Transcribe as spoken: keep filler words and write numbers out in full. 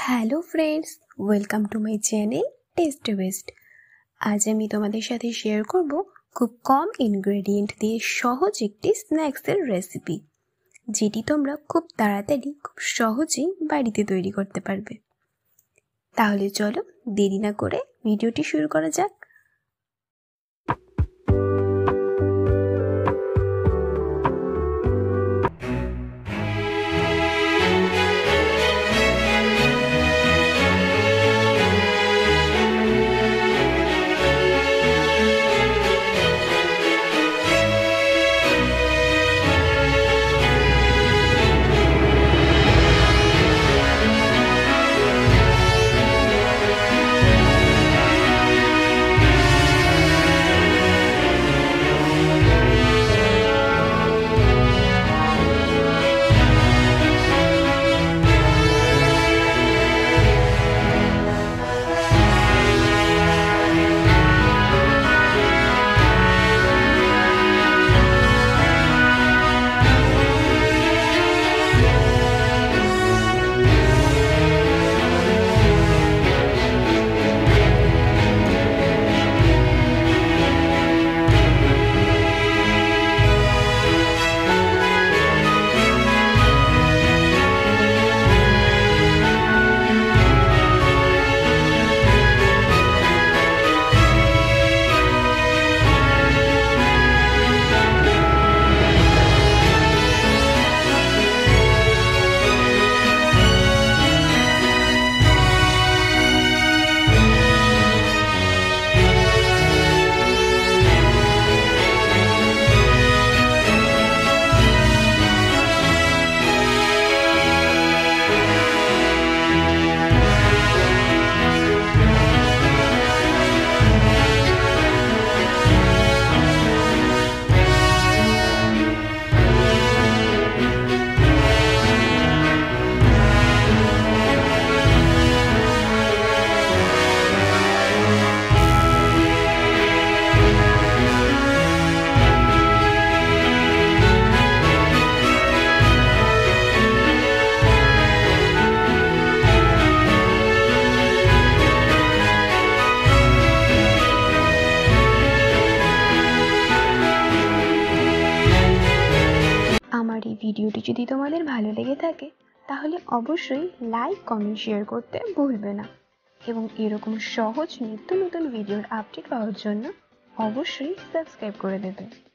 Hello friends, welcome to my channel test best. আজ আমি তোমাদের সাথে শেয়ার করব খুব কম ইনগ্রেডিয়েন্ট দিয়ে সহজ একটি স্ন্যাক্সের রেসিপি, যেটি তোমরা খুব তাড়াতাড়ি খুব সহজেই বাড়িতে তৈরি করতে পারবে। তাহলে চলো দেরি না করে ভিডিওটি শুরু করা যাক। আমার এই ভিডিওটি যদি তোমাদের ভালো লেগে থাকে তাহলে অবশ্যই লাইক, কমেন্ট, শেয়ার করতে ভুলবে না এবং এরকম সহজ নিত্য নতুন ভিডিওর আপডেট পাওয়ার জন্য অবশ্যই সাবস্ক্রাইব করে দেবে।